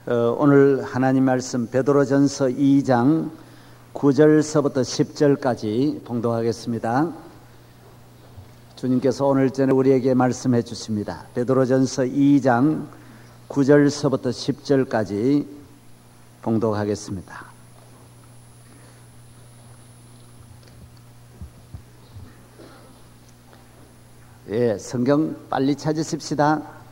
오늘 하나님 말씀 베드로전서 2장 9절서부터 10절까지 봉독하겠습니다. 주님께서 오늘 전에 우리에게 말씀해 주십니다. 베드로전서 2장 9절서부터 10절까지 봉독하겠습니다. 성경 빨리 찾으십시다.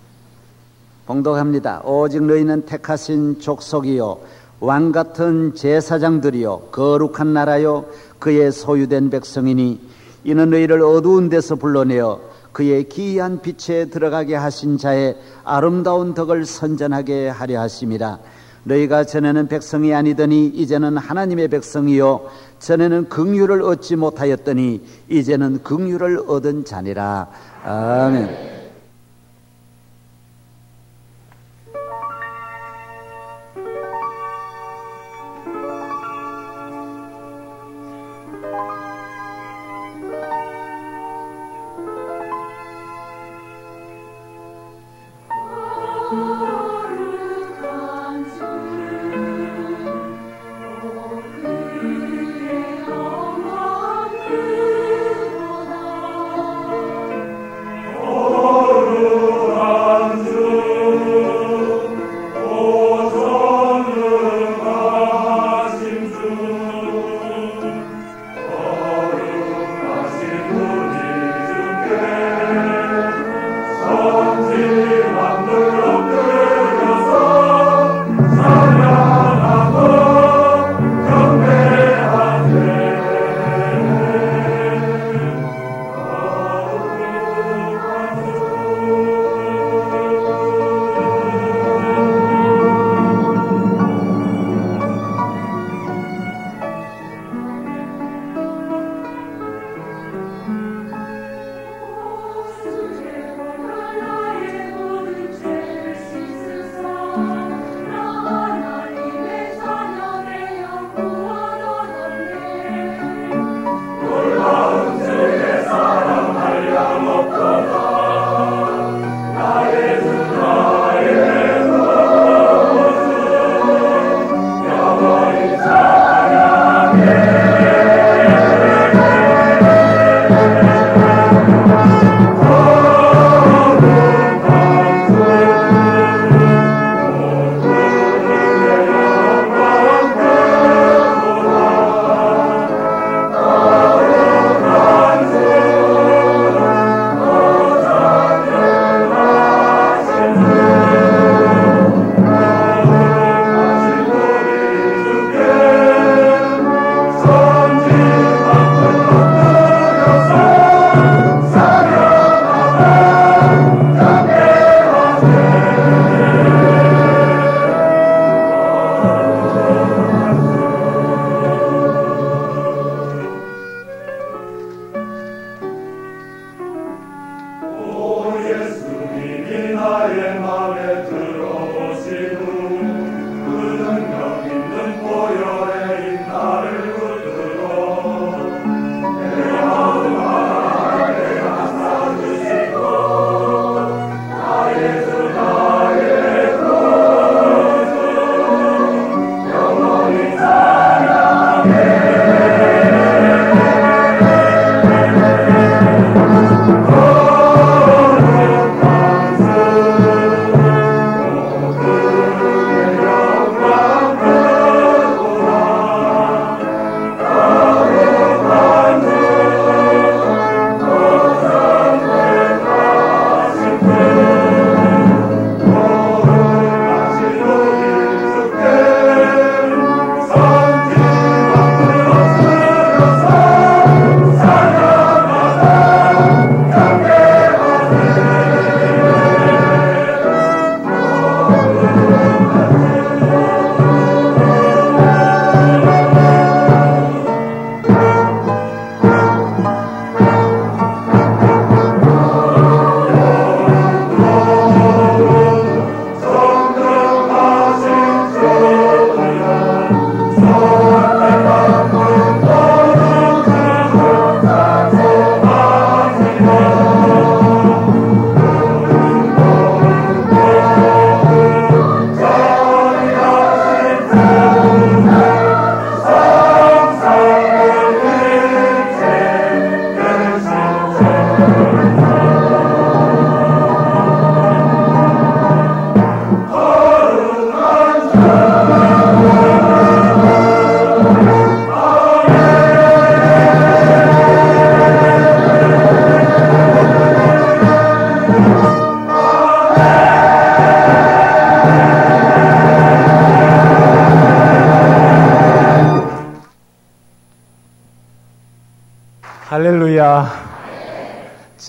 봉독합니다. 오직 너희는 택하신 족속이요 왕같은 제사장들이요 거룩한 나라요 그의 소유된 백성이니 이는 너희를 어두운 데서 불러내어 그의 기이한 빛에 들어가게 하신 자의 아름다운 덕을 선전하게 하려 하심이라. 너희가 전에는 백성이 아니더니 이제는 하나님의 백성이요 전에는 긍휼을 얻지 못하였더니 이제는 긍휼을 얻은 자니라. 아멘. Oh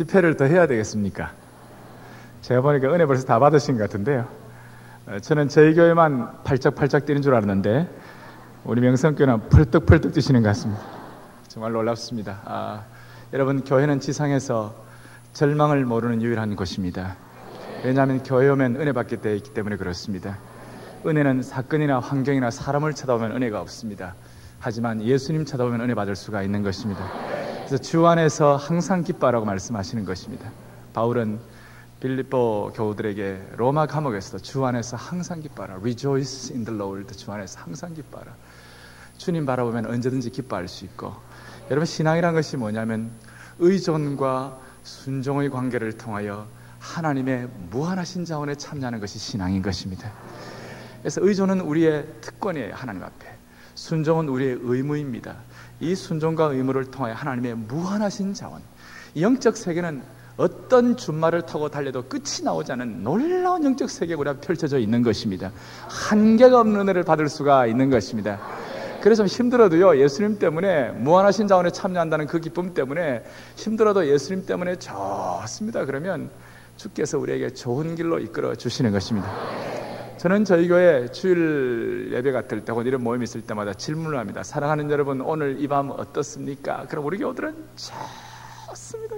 집회를 더 해야 되겠습니까? 제가 보니까 은혜 벌써 다 받으신 것 같은데요. 저는 저희 교회만 팔짝팔짝 뛰는 줄 알았는데 우리 명성교회는 펄떡펄떡 뛰시는 것 같습니다. 정말 놀랍습니다. 여러분, 교회는 지상에서 절망을 모르는 유일한 곳입니다. 왜냐하면 교회 오면 은혜 받게 되어 있기 때문에 그렇습니다. 은혜는 사건이나 환경이나 사람을 쳐다보면 은혜가 없습니다. 하지만 예수님 쳐다보면 은혜 받을 수가 있는 것입니다. 그래서 주 안에서 항상 기뻐하라고 말씀하시는 것입니다. 바울은 빌립보 교우들에게 로마 감옥에서도 주 안에서 항상 기뻐하라. Rejoice in the Lord. 주 안에서 항상 기뻐하라. 주님 바라보면 언제든지 기뻐할 수 있고, 여러분, 신앙이란 것이 뭐냐면 의존과 순종의 관계를 통하여 하나님의 무한하신 자원에 참여하는 것이 신앙인 것입니다. 그래서 의존은 우리의 특권이에요. 하나님 앞에. 순종은 우리의 의무입니다. 이 순종과 의무를 통하여 하나님의 무한하신 자원, 영적 세계는 어떤 준말을 타고 달려도 끝이 나오지 않은 놀라운 영적 세계가 우리 앞에 펼쳐져 있는 것입니다. 한계가 없는 은혜를 받을 수가 있는 것입니다. 그래서 힘들어도요, 예수님 때문에 무한하신 자원에 참여한다는 그 기쁨 때문에 힘들어도 예수님 때문에 좋습니다. 그러면 주께서 우리에게 좋은 길로 이끌어 주시는 것입니다. 저는 저희 교회 주일 예배 같을 때 혹은 이런 모임이 있을 때마다 질문을 합니다. 사랑하는 여러분, 오늘 이 밤 어떻습니까? 그럼 우리 교우들은 좋습니다.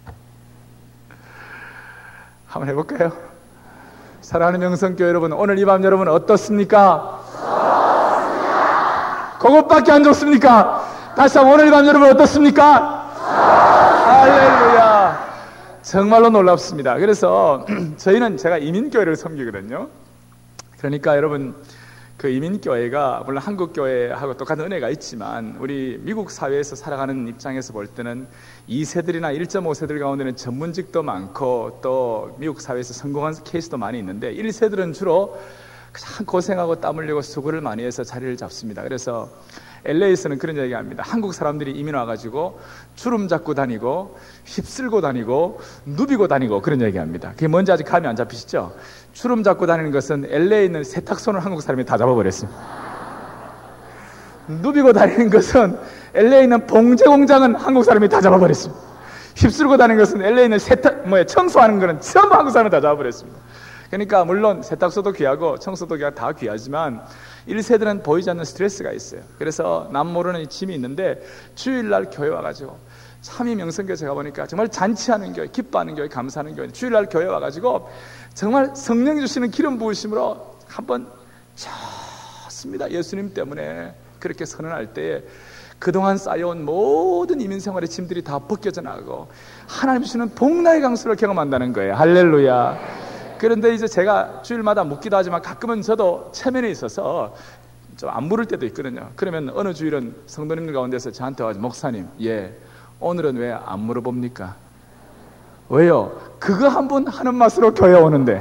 한번 해볼까요? 사랑하는 명성교회 여러분, 오늘 이 밤 여러분 어떻습니까? 좋습니다. 그것밖에 안 좋습니까? 다시 한번 오늘 이 밤 여러분 어떻습니까? 할렐루야. 정말로 놀랍습니다. 그래서 저희는 제가 이민교회를 섬기거든요. 그러니까 여러분, 그 이민교회가 물론 한국교회하고 똑같은 은혜가 있지만 우리 미국 사회에서 살아가는 입장에서 볼 때는 2세들이나 1.5세들 가운데는 전문직도 많고 또 미국 사회에서 성공한 케이스도 많이 있는데 1세들은 주로 그냥 고생하고 땀 흘리고 수고를 많이 해서 자리를 잡습니다. 그래서 LA에서는 그런 얘기합니다. 한국 사람들이 이민 와가지고 주름 잡고 다니고 휩쓸고 다니고 누비고 다니고 그런 얘기합니다. 그게 뭔지 아직 감이 안 잡히시죠? 주름 잡고 다니는 것은 LA에 있는 세탁소는 한국 사람이 다 잡아버렸습니다. 누비고 다니는 것은 LA에 있는 봉제 공장은 한국 사람이 다 잡아버렸습니다. 휩쓸고 다니는 것은 LA에 있는 청소하는 거는 전부 한국 사람이 다 잡아버렸습니다. 그러니까 물론 세탁소도 귀하고 청소도 귀하고 다 귀하지만 1세들은 보이지 않는 스트레스가 있어요. 그래서 남 모르는 이 짐이 있는데 주일날 교회 와가지고 참이 명성교회 제가 보니까 정말 잔치하는 교회, 기뻐하는 교회, 감사하는 교회, 주일날 교회 와가지고 정말 성령이 주시는 기름 부으심으로 한번 좋습니다. 예수님 때문에 그렇게 선언할 때에 그동안 쌓여온 모든 이민생활의 짐들이 다 벗겨져 나가고 하나님 주시는 복나의 강수를 경험한다는 거예요. 할렐루야. 그런데 이제 제가 주일마다 묵기도 하지만 가끔은 저도 체면에 있어서 좀 안 물을 때도 있거든요. 그러면 어느 주일은 성도님들 가운데서 저한테 와서 목사님, 오늘은 왜 안 물어봅니까? 왜요? 그거 한 번 하는 맛으로 교회 오는데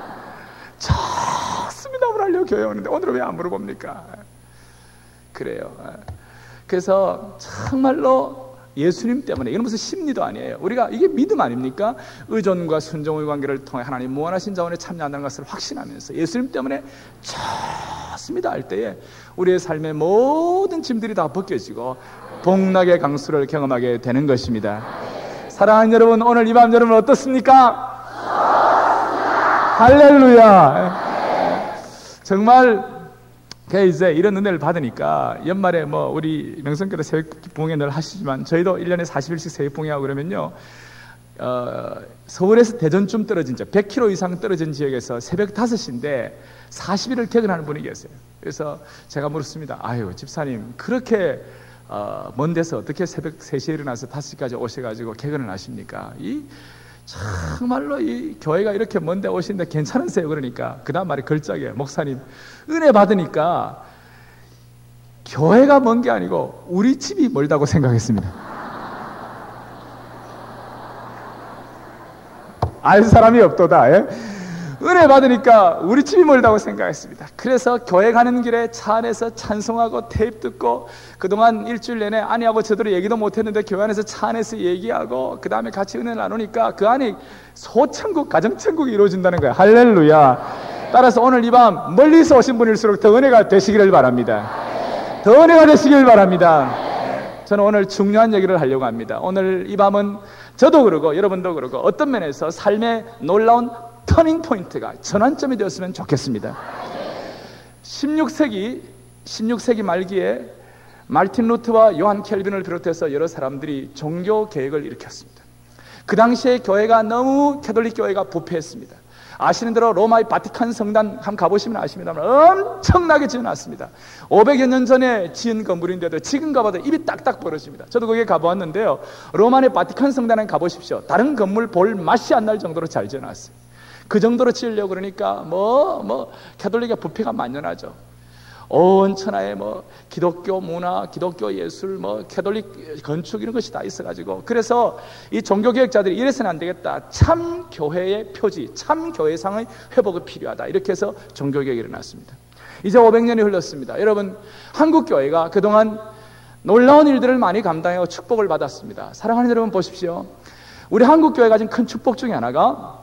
좋습니다 하려고 교회 오는데 오늘은 왜 안 물어봅니까? 그래요. 그래서 정말로 예수님 때문에, 이건 무슨 심리도 아니에요. 우리가 이게 믿음 아닙니까? 의존과 순종의 관계를 통해 하나님 무한하신 자원에 참여한다는 것을 확신하면서 예수님 때문에 좋습니다 할 때에 우리의 삶의 모든 짐들이 다 벗겨지고 복락의 강수를 경험하게 되는 것입니다. 사랑하는 여러분, 오늘 이 밤 여러분 어떻습니까? 할렐루야. 정말 이제 이런 은혜를 받으니까 연말에 우리 명성교회 새벽 봉에 늘 하시지만 저희도 1년에 40일씩 새벽 봉회하고 그러면요, 서울에서 대전쯤 떨어진 지 100km 이상 떨어진 지역에서 새벽 5시인데 40일을 개근하는 분이 계세요. 그래서 제가 물었습니다. 아유 집사님, 그렇게 먼 데서 어떻게 새벽 3시에 일어나서 5시까지 오셔가지고 개근을 하십니까? 정말로 이 교회가 이렇게 먼데 오시는데 괜찮으세요? 그러니까 그 다음 말이 걸작이에요. 목사님, 은혜 받으니까 교회가 먼 게 아니고 우리 집이 멀다고 생각했습니다. 알 사람이 없도다. 은혜 받으니까 우리 집이 멀다고 생각했습니다. 그래서 교회 가는 길에 차 안에서 찬송하고 테이프 듣고 그동안 일주일 내내 아내하고 제대로 얘기도 못했는데 교회 안에서 차 안에서 얘기하고 그 다음에 같이 은혜를 나누니까 그 안에 소천국, 가정천국이 이루어진다는 거예요. 할렐루야. 따라서 오늘 이 밤 멀리서 오신 분일수록 더 은혜가 되시기를 바랍니다. 더 은혜가 되시기를 바랍니다. 저는 오늘 중요한 얘기를 하려고 합니다. 오늘 이 밤은 저도 그러고 여러분도 그러고 어떤 면에서 삶의 놀라운 터닝 포인트가 전환점이 되었으면 좋겠습니다. 16세기 말기에 마르틴 루트와 요한 켈빈을 비롯해서 여러 사람들이 종교 개혁을 일으켰습니다. 그 당시에 교회가 너무 캐톨릭 교회가 부패했습니다. 아시는 대로 로마의 바티칸 성당 한번 가보시면 아십니다만 엄청나게 지어놨습니다. 500여 년 전에 지은 건물인데도 지금 가봐도 입이 딱딱 벌어집니다. 저도 거기에 가보았는데요, 로마의 바티칸 성당에 가보십시오. 다른 건물 볼 맛이 안 날 정도로 잘 지어놨어요. 그 정도로 지으려고 그러니까 캐톨릭의 부패가 만연하죠. 온 천하에 기독교 문화, 기독교 예술, 캐톨릭 건축 이런 것이 다 있어가지고, 그래서 이 종교개혁자들이 이래서는 안 되겠다. 참 교회의 표지, 참 교회상의 회복이 필요하다. 이렇게 해서 종교개혁이 일어났습니다. 이제 500년이 흘렀습니다. 여러분, 한국 교회가 그동안 놀라운 일들을 많이 감당하고 축복을 받았습니다. 사랑하는 여러분 보십시오. 우리 한국 교회가 가진 큰 축복 중에 하나가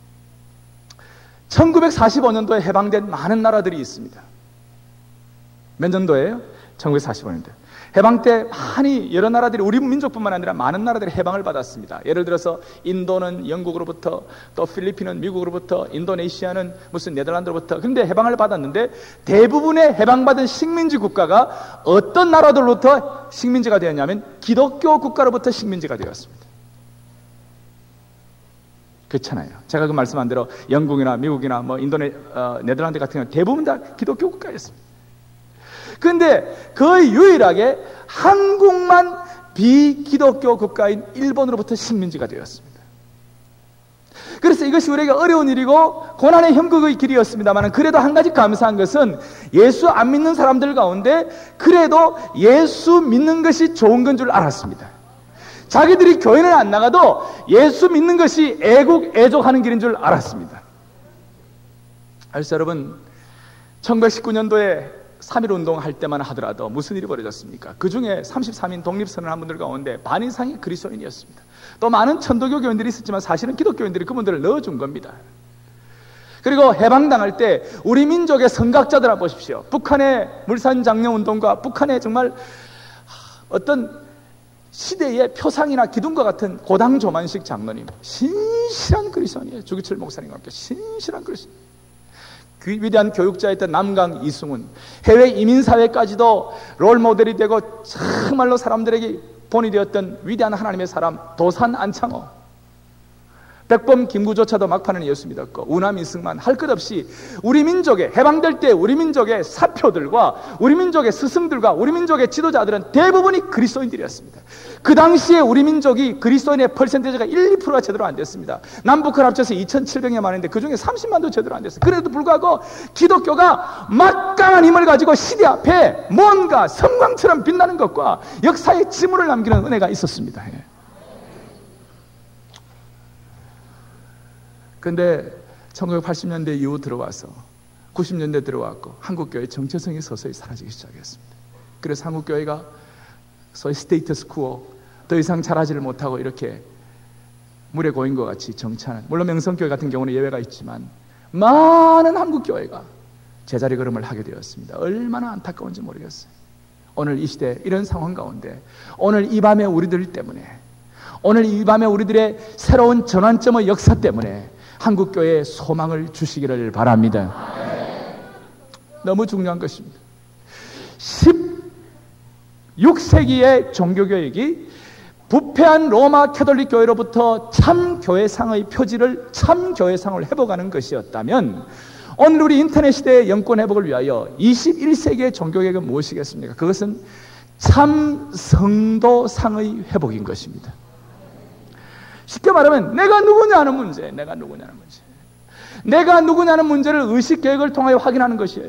1945년도에 해방된 많은 나라들이 있습니다. 몇 년도예요? 1945년도. 해방 때 많이 여러 나라들이, 우리 민족뿐만 아니라 많은 나라들이 해방을 받았습니다. 예를 들어서 인도는 영국으로부터, 또 필리핀은 미국으로부터, 인도네시아는 무슨 네덜란드로부터. 그런데 해방을 받았는데 대부분의 해방받은 식민지 국가가 어떤 나라들로부터 식민지가 되었냐면 기독교 국가로부터 식민지가 되었습니다. 그렇잖아요. 제가 그 말씀한 대로 영국이나 미국이나 네덜란드 같은 경우는 대부분 다 기독교 국가였습니다. 그런데 거의 유일하게 한국만 비기독교 국가인 일본으로부터 식민지가 되었습니다. 그래서 이것이 우리에게 어려운 일이고 고난의 형국의 길이었습니다만, 그래도 한 가지 감사한 것은 예수 안 믿는 사람들 가운데 그래도 예수 믿는 것이 좋은 건 줄 알았습니다. 자기들이 교회를 안 나가도 예수 믿는 것이 애족하는 길인 줄 알았습니다. 알죠, 여러분? 1919년도에 3.1 운동할 때만 하더라도 무슨 일이 벌어졌습니까? 그 중에 33인 독립선언한 분들 가운데 반 이상이 그리스도인이었습니다. 또 많은 천도교 교인들이 있었지만 사실은 기독교인들이 그분들을 넣어준 겁니다. 그리고 해방당할 때 우리 민족의 선각자들 보십시오. 북한의 물산장려운동과 북한의 정말 어떤 시대의 표상이나 기둥과 같은 고당 조만식 장로님, 신실한 그리스도인이에요. 주기철 목사님과 함께 신실한 그리스도인. 그 위대한 교육자였던 남강 이승훈, 해외 이민사회까지도 롤모델이 되고 정말로 사람들에게 본이 되었던 위대한 하나님의 사람 도산 안창호, 백범 김구조차도 막판은 예수 믿었고, 우남 이승만, 할 것 없이 우리 민족의 해방될 때 우리 민족의 사표들과 우리 민족의 스승들과 우리 민족의 지도자들은 대부분이 그리스도인들이었습니다. 그 당시에 우리 민족이 그리스도인의 퍼센테이지가 1, 2%가 제대로 안 됐습니다. 남북을 합쳐서 2,700여 만인데 그 중에 30만도 제대로 안 됐어요. 그래도 불구하고 기독교가 막강한 힘을 가지고 시대 앞에 뭔가 성광처럼 빛나는 것과 역사의 지물을 남기는 은혜가 있었습니다. 그런데 1980년대 이후 들어와서 90년대 들어왔고 한국교회의 정체성이 서서히 사라지기 시작했습니다. 그래서 한국교회가 소위 스테이터스 쿠어, 더 이상 잘하지를 못하고 이렇게 물에 고인 것 같이 정치하는, 물론 명성교회 같은 경우는 예외가 있지만 많은 한국교회가 제자리 걸음을 하게 되었습니다. 얼마나 안타까운지 모르겠어요. 오늘 이 시대 이런 상황 가운데 오늘 이 밤에 우리들 때문에, 오늘 이 밤에 우리들의 새로운 전환점의 역사 때문에 한국교회에 소망을 주시기를 바랍니다. 너무 중요한 것입니다. 16세기의 종교교육이 부패한 로마 캐톨릭 교회로부터 참 교회상의 표지를, 참 교회상을 회복하는 것이었다면 오늘 우리 인터넷 시대의 영권 회복을 위하여 21세기의 종교개혁은 무엇이겠습니까? 그것은 참 성도상의 회복인 것입니다. 쉽게 말하면 내가 누구냐는 문제, 내가 누구냐는 문제를 의식개혁을 통하여 확인하는 것이에요.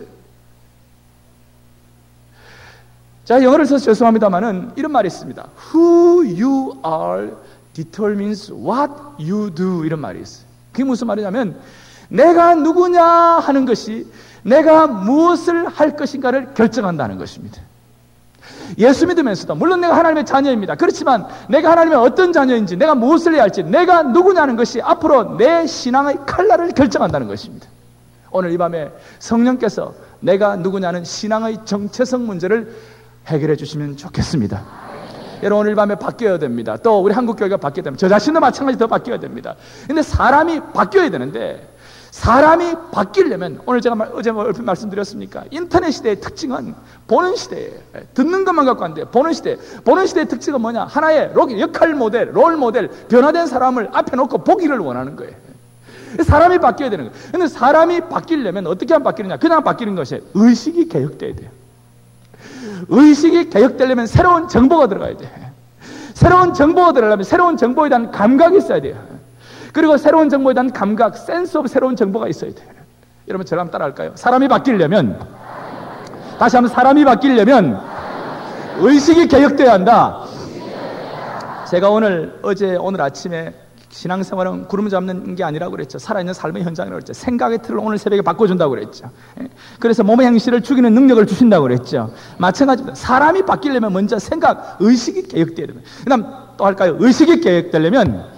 자, 영어를 써서 죄송합니다만은 이런 말이 있습니다. Who you are determines what you do, 이런 말이 있어요. 그게 무슨 말이냐면 내가 누구냐 하는 것이 내가 무엇을 할 것인가를 결정한다는 것입니다. 예수 믿으면서도 물론 내가 하나님의 자녀입니다. 그렇지만 내가 하나님의 어떤 자녀인지, 내가 무엇을 해야 할지, 내가 누구냐는 것이 앞으로 내 신앙의 칼날을 결정한다는 것입니다. 오늘 이 밤에 성령께서 내가 누구냐는 신앙의 정체성 문제를 해결해 주시면 좋겠습니다. 여러분 오늘 밤에 바뀌어야 됩니다. 또 우리 한국교회가 바뀌어야 됩니다. 저 자신도 마찬가지 더 바뀌어야 됩니다. 근데 사람이 바뀌어야 되는데 사람이 바뀌려면 오늘 제가 어제 얼핏 말씀드렸습니까? 인터넷 시대의 특징은 보는 시대예요. 듣는 것만 갖고 안 돼요. 보는 시대. 보는 시대의 특징은 뭐냐? 하나의 역할 모델, 롤 모델, 변화된 사람을 앞에 놓고 보기를 원하는 거예요. 사람이 바뀌어야 되는 거예요. 근데 사람이 바뀌려면 어떻게 하면 바뀌느냐? 그냥 바뀌는 것이 의식이 개혁돼야 돼요. 의식이 개혁되려면 새로운 정보가 들어가야 돼요. 새로운 정보가 들어가려면 새로운 정보에 대한 감각이 있어야 돼요. 그리고 새로운 정보에 대한 감각, 센스 오브 새로운 정보가 있어야 돼요. 여러분 저를 한번 따라할까요? 사람이 바뀌려면, 다시 한번 사람이 바뀌려면 의식이 개혁돼야 한다. 제가 오늘 아침에 신앙생활은 구름 잡는 게 아니라고 그랬죠. 살아있는 삶의 현장이라고 그랬죠. 생각의 틀을 오늘 새벽에 바꿔준다고 그랬죠. 그래서 몸의 행실을 죽이는 능력을 주신다고 그랬죠. 마찬가지입니다. 사람이 바뀌려면 먼저 생각, 의식이 개혁돼야 됩니다. 그 다음 또 할까요? 의식이 개혁되려면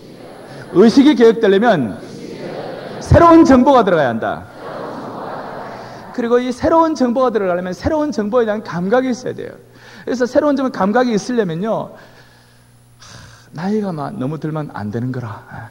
새로운 정보가 들어가야 한다. 그리고 이 새로운 정보가 들어가려면 새로운 정보에 대한 감각이 있어야 돼요. 그래서 새로운 감각이 있으려면요, 나이가 너무 들면 안 되는 거라.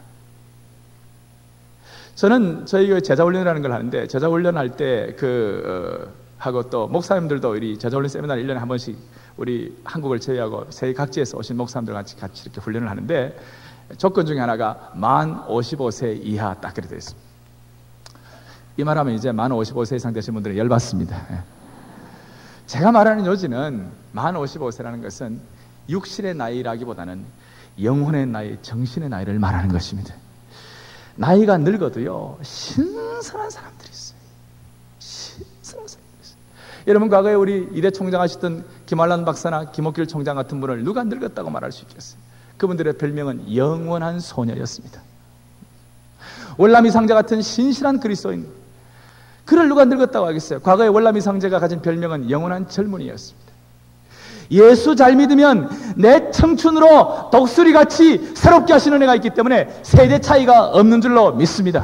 저는 저희 교회 제자훈련이라는 걸 하는데, 제자훈련할 때 하고 또 목사님들도 우리 제자훈련 세미나를 1년에 한 번씩 우리 한국을 제외하고 세계 각지에서 오신 목사님들과 같이 이렇게 훈련을 하는데, 조건 중에 하나가 만 55세 이하 딱 그렇게 되어 있습니다. 이 말하면 이제 만 55세 이상 되신 분들은 열받습니다. 제가 말하는 요지는 만 55세라는 것은 육신의 나이라기보다는 영혼의 나이, 정신의 나이를 말하는 것입니다. 나이가 늙어도요, 신선한 사람들이 있어요. 신선한 사람들이 있어요. 여러분 과거에 우리 이대 총장 하셨던 김환란 박사나 김옥길 총장 같은 분을 누가 늙었다고 말할 수 있겠어요? 그분들의 별명은 영원한 소녀였습니다. 월남이 상제 같은 신실한 그리스도인, 그를 누가 늙었다고 하겠어요? 과거에 월남이 상제가 가진 별명은 영원한 젊은이였습니다. 예수 잘 믿으면 내 청춘으로 독수리같이 새롭게 하시는 은혜가 있기 때문에 세대 차이가 없는 줄로 믿습니다.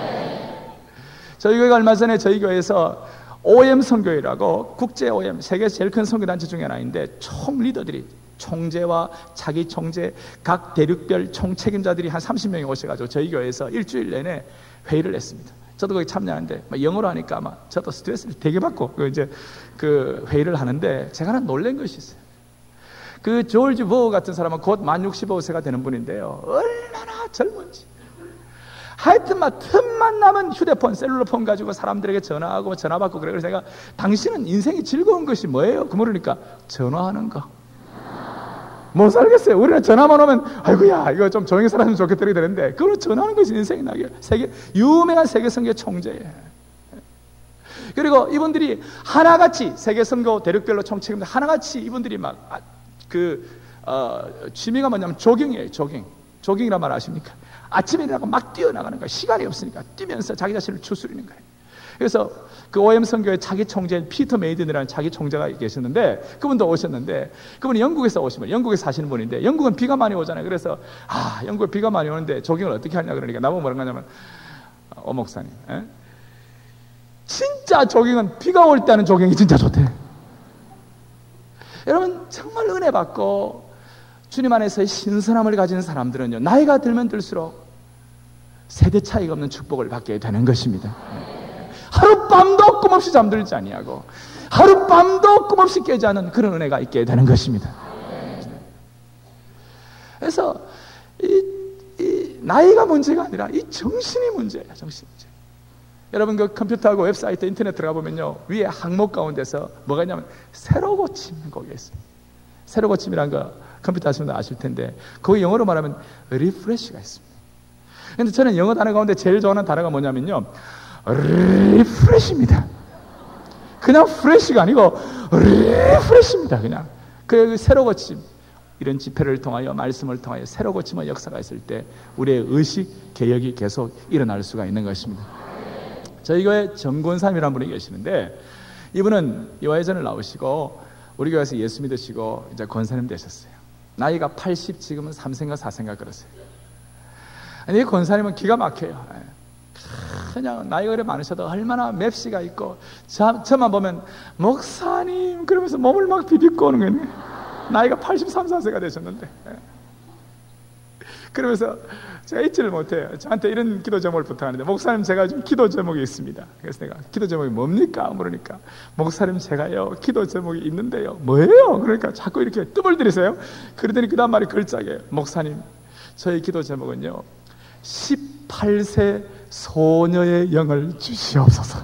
저희 교회가 얼마 전에 저희 교회에서 OM 선교회라고 국제 OM, 세계에서 제일 큰 선교단체 중에 하나인데 총 리더들이, 총재와 차기 총재, 각 대륙별 총책임자들이 한 30명이 오셔가지고 저희 교회에서 일주일 내내 회의를 했습니다. 저도 거기 참여하는데 영어로 하니까 저도 스트레스를 되게 받고 그 회의를 하는데 제가 하나 놀란 것이 있어요. 그 조지 버거 같은 사람은 곧 만 65세가 되는 분인데요, 얼마나 젊은지. 하여튼 틈만 나면 휴대폰, 셀룰러폰 가지고 사람들에게 전화하고 전화 받고 그래. 그래서 내가 당신은 인생이 즐거운 것이 뭐예요? 그러니까 전화하는 거. 못 살겠어요. 우리는 전화만 오면 아이고야 이거 좀 조용히 살았으면 좋겠다 이렇게 되는데, 그걸로 전화하는 것이 인생이 나게. 유명한 세계 선교 총재예요. 그리고 이분들이 하나같이 세계 선교 대륙별로 총책임자 하나같이 이분들이 취미가 뭐냐면 조깅이에요. 조깅이란 말 아십니까? 아침에 일어나고 막 뛰어나가는 거예요. 시간이 없으니까 뛰면서 자기 자신을 추스리는 거예요. 그래서 그 OM 선교의 차기 총재인 피터 메이든이라는 차기 총재가 계셨는데, 그분도 오셨는데, 그분이 영국에서 오시면, 영국에 사시는 분인데, 영국은 비가 많이 오잖아요. 그래서 영국에 비가 많이 오는데 조깅을 어떻게 하냐 그러니까 나보고 뭐라고 하냐면, 목사님, 진짜 조깅은 비가 올 때 하는 조깅이 진짜 좋대. 여러분 정말 은혜 받고 주님 안에서의 신선함을 가진 사람들은요, 나이가 들면 들수록 세대 차이가 없는 축복을 받게 되는 것입니다. 하룻밤도 꿈없이 잠들지 아니하고 하룻밤도 꿈없이 깨지 않은 그런 은혜가 있게 되는 것입니다. 그래서 이 나이가 문제가 아니라 이 정신이 문제예요. 정신 문제. 여러분 그 컴퓨터하고 웹사이트 인터넷 들어가 보면요, 위에 항목 가운데서 뭐가 있냐면 새로 고침 거기에 있어요. 새로 고침이란 거 컴퓨터 하시면 아실 텐데, 거기 영어로 말하면 리프레시가 있습니다. 그런데 저는 영어 단어 가운데 제일 좋아하는 단어가 뭐냐면요, 리프레시입니다. 그냥 프레시가 아니고 리프레시입니다. 그냥 그 새로 고침, 이런 집회를 통하여 말씀을 통하여 새로 고침의 역사가 있을 때 우리의 의식 개혁이 계속 일어날 수가 있는 것입니다. 저희 교회 정권사님이라는 분이 계시는데, 이분은 이화여전을 나오시고 우리 교회에서 예수 믿으시고 이제 권사님 되셨어요. 나이가 80, 지금은 3세인가 4세인가 그러세요. 아니 권사님은 기가 막혀요. 그냥 나이가 그래 많으셔도 얼마나 맵시가 있고, 저만 보면 목사님 그러면서 몸을 막 비비고 오는 거예요. 나이가 83, 4세가 되셨는데. 그러면서 제가 잊지를 못해요. 저한테 이런 기도 제목을 부탁하는데, 목사님 제가 좀 기도 제목이 있습니다. 그래서 내가 기도 제목이 뭡니까? 물으니까, 목사님 제가요 기도 제목이 있는데요. 뭐예요? 그러니까 자꾸 이렇게 뜸을 들이세요. 그러더니 그 다음 말이 걸작이에요. 목사님, 저희 기도 제목은요 18세 소녀의 영을 주시옵소서.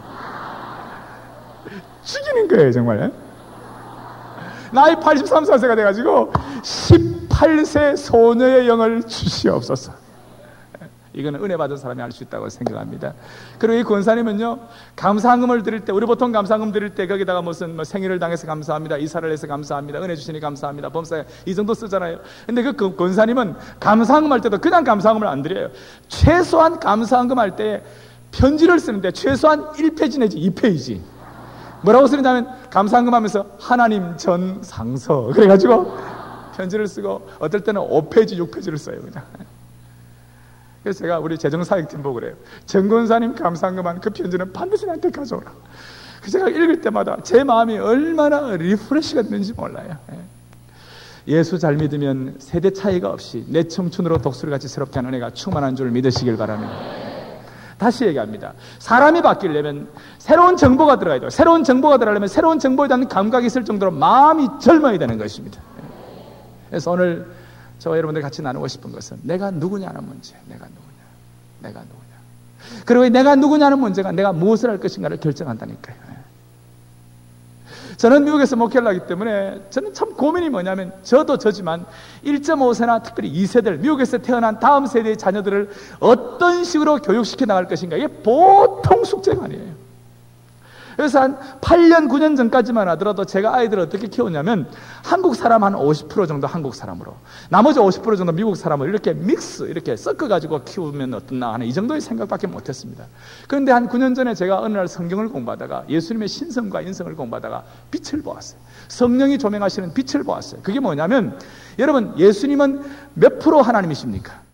죽이는 거예요 정말. 나이 83, 4세가 돼가지고 18세 소녀의 영을 주시옵소서. 이거는 은혜 받은 사람이 할 수 있다고 생각합니다. 그리고 이 권사님은요, 감사함을 드릴 때, 우리 보통 감사함 드릴 때 거기다가 무슨 생일을 당해서 감사합니다, 이사를 해서 감사합니다, 은혜 주시니 감사합니다, 범사에 이 정도 쓰잖아요. 근데 그 권사님은 감사함 할 때도 그냥 감사함을 안 드려요. 최소한 감사함 할 때 편지를 쓰는데 최소한 1페이지 내지 2페이지. 뭐라고 쓰냐면 감사함 하면서 하나님 전 상서 그래가지고 편지를 쓰고, 어떨 때는 5페이지 6페이지를 써요 그냥. 그래서 제가 우리 재정사역팀 보고 그래요. 정권사님 감사한것만 그 편지는 반드시 나한테 가져오라. 그래서 제가 읽을 때마다 제 마음이 얼마나 리프레시가 되는지 몰라요. 예수 잘 믿으면 세대 차이가 없이 내 청춘으로 독수리같이 새롭게 하는 은혜가 충만한 줄 믿으시길 바랍니다. 다시 얘기합니다. 사람이 바뀌려면 새로운 정보가 들어가야 돼요. 새로운 정보가 들어가려면 새로운 정보에 대한 감각이 있을 정도로 마음이 젊어야 되는 것입니다. 그래서 오늘 저와 여러분들 같이 나누고 싶은 것은 내가 누구냐는 문제. 내가 누구냐. 그리고 내가 누구냐는 문제가 내가 무엇을 할 것인가를 결정한다니까요. 저는 미국에서 목회를 하기 때문에 저는 참 고민이 뭐냐면, 저도 저지만 1.5세나 특별히 2세들, 미국에서 태어난 다음 세대의 자녀들을 어떤 식으로 교육시켜 나갈 것인가, 이게 보통 숙제가 아니에요. 그래서 한 8년, 9년 전까지만 하더라도 제가 아이들을 어떻게 키웠냐면, 한국 사람 한 50% 정도 한국 사람으로, 나머지 50% 정도 미국 사람을 이렇게 이렇게 섞어가지고 키우면 어떻나 하는 이 정도의 생각밖에 못했습니다. 그런데 한 9년 전에 제가 어느 날 성경을 공부하다가 예수님의 신성과 인성을 공부하다가 빛을 보았어요. 성령이 조명하시는 빛을 보았어요. 그게 뭐냐면, 여러분, 예수님은 몇 프로 하나님이십니까?